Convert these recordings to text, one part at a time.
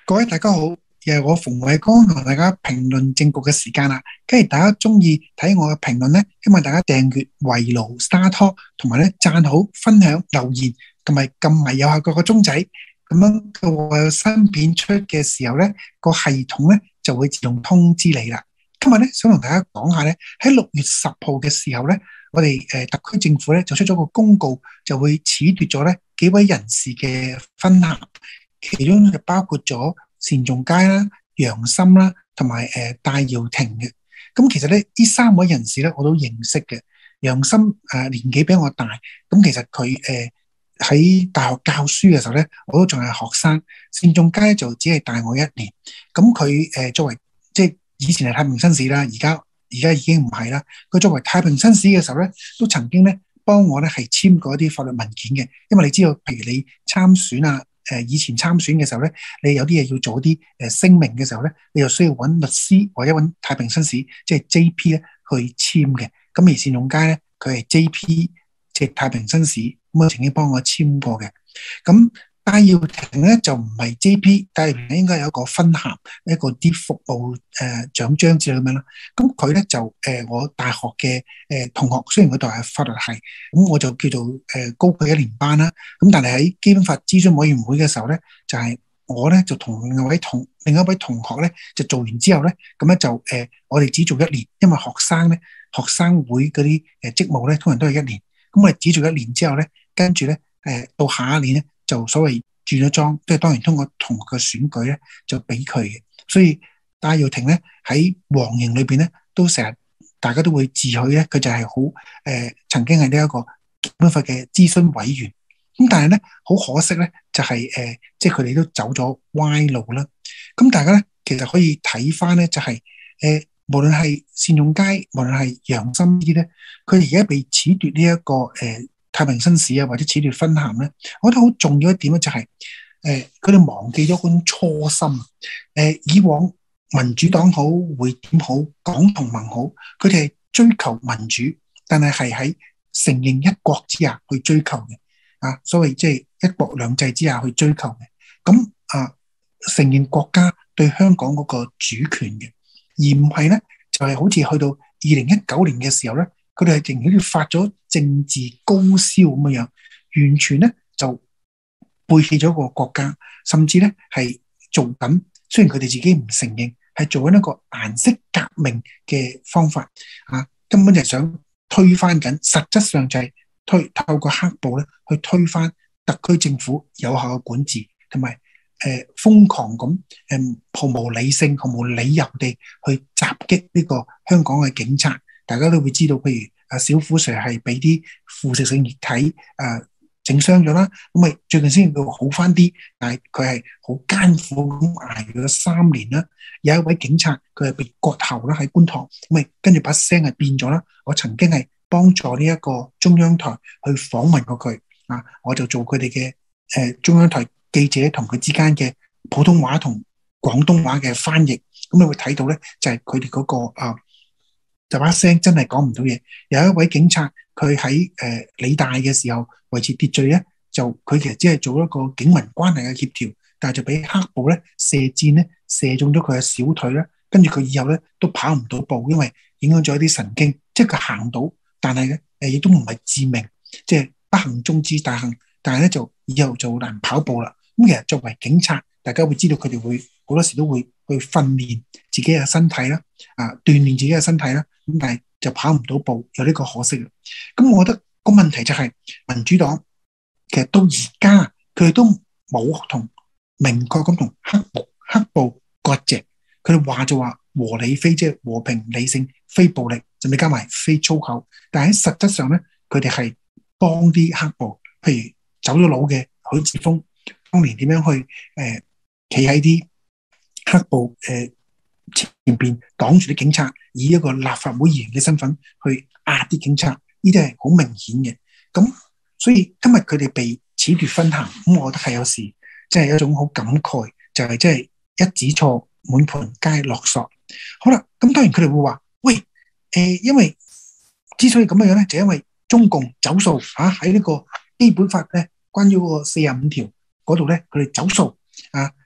各位大家好，又係我馮偉剛同大家評論政局嘅時間啦。既然大家中意睇我嘅評論咧，希望大家訂閱圍爐 Star Talk，同埋咧讚好、分享、留言，同埋撳埋右下角個鐘仔，咁樣我有新片出嘅時候咧，個系統咧就會自動通知你啦。今日咧想同大家講下咧，喺6月10號嘅時候咧，我哋特區政府咧就出咗個公告，就會褫奪咗咧幾位人士嘅勳銜。其中就包括咗單仲偕啦、楊森啦，同埋戴耀廷嘅。咁其實咧，呢三位人士咧，我都認識嘅。楊森年紀比我大，咁其實佢喺大學教書嘅時候咧，我都仲係學生。單仲偕就只係大我1年。咁佢作為即係以前係太平紳士啦，而家已經唔係啦。佢作為太平紳士嘅時候咧，都曾經咧幫我咧係簽過一啲法律文件嘅。因為你知道，譬如你參選啊。以前參選嘅時候咧，你有啲嘢要做啲聲明嘅時候咧，你又需要揾律師或者揾太平紳士，即係 JP 咧去簽嘅。咁而單仲偕咧，佢係 JP 即係太平紳士，咁啊曾經幫我簽過嘅。咁戴耀廷咧就唔係 JP， 戴耀廷應該有一個勳銜，一個啲服務獎章之類咁樣啦。咁佢咧就我大學嘅同學，雖然佢讀係法律系，咁我就叫做高佢1年班啦。咁但係喺基本法諮詢委員會嘅時候咧，就係我咧就同另一位同學咧就做完之後咧，咁咧就我哋只做1年，因為學生會嗰啲職務咧通常都係1年，咁我哋只做1年之後咧，跟住咧到下一年咧。就所謂轉咗莊，即係當然通過同學嘅選舉咧，就俾佢嘅。所以戴耀廷咧喺黃營裏邊咧，都成日大家都會自詡咧，佢就係好曾經係呢一個基本法嘅諮詢委員。咁但係咧，好可惜咧，就係即係佢哋都走咗歪路啦。咁大家咧，其實可以睇翻咧，就係無論係單仲偕，無論係楊森呢啲咧，佢哋而家被褫奪呢一個太平紳士啊，或者褫奪勳銜咧，我覺得好重要一點咧，就係佢哋忘記咗嗰種初心。以往民主黨好、會點好、港同盟好，佢哋係追求民主，但係喺承認一國之下去追求嘅。所謂即係一國兩制之下去追求嘅。咁承認國家對香港嗰個主權嘅，而唔係咧就係好似去到2019年嘅時候咧。佢哋係仍然好似發咗政治高燒咁樣，完全咧就背棄咗個國家，甚至咧係做緊，雖然佢哋自己唔承認，係做緊一個顏色革命嘅方法根本就係想推翻緊，實質上就係透過黑暴咧去推翻特區政府有效嘅管治，同埋瘋狂咁毫無理性、毫無理由地去襲擊呢個香港嘅警察。大家都會知道，譬如小虎 Sir 係俾啲腐蝕性液體整傷咗啦，咁咪最近先到好翻啲，但係佢係好艱苦咁捱咗3年啦。有一位警察佢係被割喉啦喺觀塘，咁咪跟住把聲係變咗啦。我曾經係幫助呢一個中央台去訪問過佢我就做佢哋嘅中央台記者同佢之間嘅普通話同廣東話嘅翻譯，咁你會睇到咧就係佢哋嗰個就把聲真係講唔到嘢。有一位警察，佢喺理大嘅時候維持秩序咧，就佢其實只係做一個警民關係嘅協調，但係就俾黑暴咧射箭咧射中咗佢嘅小腿咧，跟住佢以後咧都跑唔到步，因為影響咗一啲神經，即係佢行到，但係咧亦都唔係致命，即係不幸中之大幸，但係咧就以後就難跑步啦。咁其實作為警察，大家會知道佢哋會好多時都會去訓練自己嘅身體啦，鍛鍊自己嘅身體啦。咁但係就跑唔到步，有呢個可惜。咁我覺得個問題就係民主黨其實到而家佢哋都冇同明確咁同黑暴割席。佢哋話就話和理非，即係和平理性非暴力，甚至加埋非粗口。但係喺實質上咧，佢哋係幫啲黑暴，譬如走咗佬嘅許智峰當年點樣去企喺啲黑暴前邊擋住啲警察，以一個立法會議員嘅身份去壓啲警察，呢啲係好明顯嘅。咁所以今日佢哋被褫奪勳銜，咁我覺得係有時即係一種好感慨，就係即係一指錯滿盤皆落索。好啦，咁當然佢哋會話喂，因為之所以咁樣咧，就因為中共走數喺呢個基本法咧關於嗰個45條嗰度咧，佢哋走數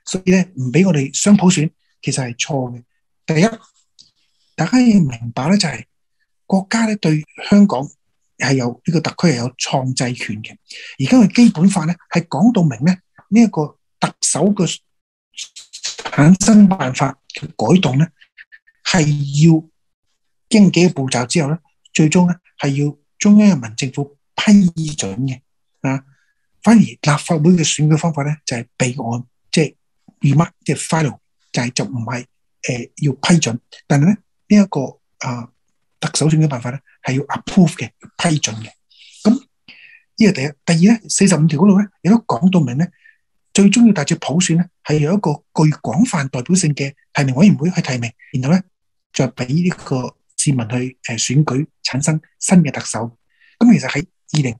所以咧唔俾我哋雙普選，其實係錯嘅。第一，大家要明白咧，就係國家咧對香港係有呢個特區係有創制權嘅。而家嘅基本法咧係講到明咧，呢一個特首嘅產生辦法嘅改動咧係要經幾個步驟之後咧，最終咧係要中央人民政府批准嘅啊。反而立法會嘅選舉方法咧就係備案，即係 remark 即係 final，就唔係要批准。但係咧呢一個特首選舉辦法咧係要 approve 嘅，要批准嘅。咁呢個第一，第二咧45條嗰度咧亦都講到明咧，最終要達至普選咧係有一個具廣泛代表性嘅提名委員會去提名，然後咧再俾呢個市民去選舉產生新嘅特首。咁其實喺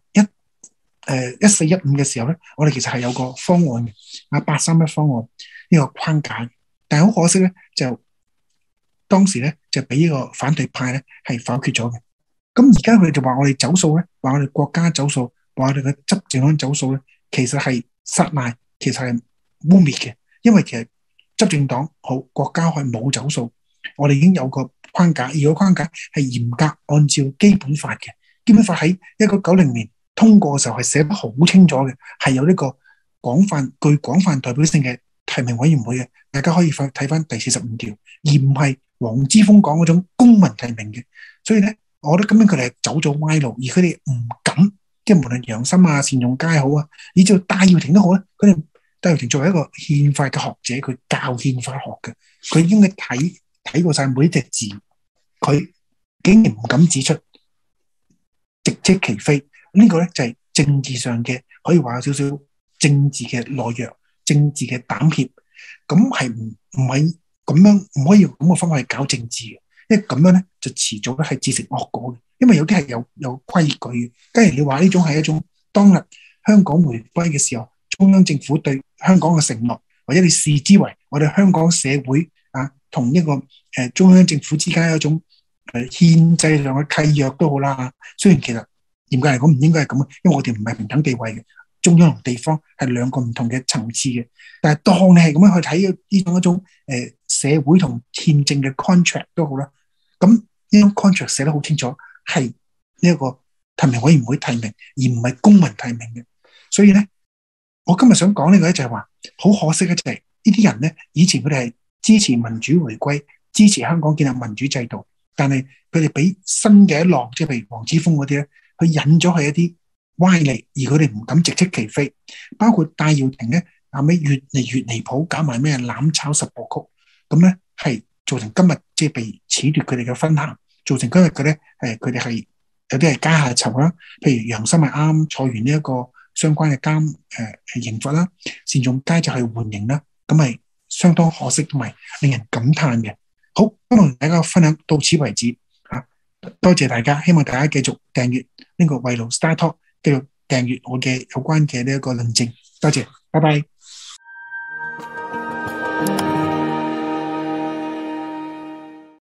2014-15嘅時候咧，我哋其實係有個方案嘅831方案呢個框架，但係好可惜咧，就當時咧就俾呢個反對派咧係否決咗嘅。咁而家佢哋就話我哋走數咧，話我哋國家走數，話我哋嘅執政黨走數咧，其實係殺賴，其實係污蔑嘅。因為其實執政黨好，國家係冇走數，我哋已經有個框架，而個框架係嚴格按照基本法嘅。基本法喺1990年通過嘅時候係寫得好清楚嘅，係有呢個具廣泛代表性嘅提名委員會嘅。大家可以睇翻第45條，而唔係黃之鋒講嗰種公民提名嘅。所以咧，我覺得咁樣佢哋係走咗歪路，而佢哋唔敢，即係無論楊森啊、單仲偕好啊，以至戴耀廷都好咧。佢哋戴耀廷作為一個憲法嘅學者，佢教憲法學嘅，佢已經睇過晒每一隻字，佢竟然唔敢指出直斥其非。呢個咧就係政治上嘅，可以話有少少政治嘅懦弱、政治嘅膽怯。咁係唔係咁樣，唔可以用咁嘅方法去搞政治嘅，因為咁樣咧就遲早咧係自食惡果嘅。因為有啲係有規矩嘅。假如你話呢種係一種當日香港回歸嘅時候，中央政府對香港嘅承諾，或者你視之為我哋香港社會同一個中央政府之間有一種憲制上嘅契約都好啦。雖然其實嚴格嚟講唔應該係咁，因為我哋唔係平等地位嘅，中央同地方係兩個唔同嘅層次嘅。但係當你係咁樣去睇呢種一種社會同憲政嘅 contract 都好啦，咁呢種 contract 寫得好清楚，係呢一個提名委員會提名，而唔係公民提名嘅。所以咧，我今日想講呢個咧就係話，好可惜嘅就係呢啲人咧，以前佢哋係支持民主回歸，支持香港建立民主制度，但係佢哋俾新嘅一浪，即係譬如黃之鋒嗰啲咧，佢引咗係一啲歪理，而佢哋唔敢直斥其非。包括戴耀廷咧，後尾越嚟越離譜，搞埋咩攬炒十部曲，咁咧係造成今日即係被褫奪佢哋嘅分行，造成今日嘅咧佢哋係有啲係階下囚啦。譬如楊森係啱坐完呢一個相關嘅刑罰啦，單仲偕就係緩刑啦，咁係相當可惜同埋令人感嘆嘅。好，今日同大家分享到此為止嚇，多謝大家，希望大家繼續訂閱呢個圍爐 Star Talk，繼續訂閱我嘅有關嘅呢一個論證。多謝，拜拜。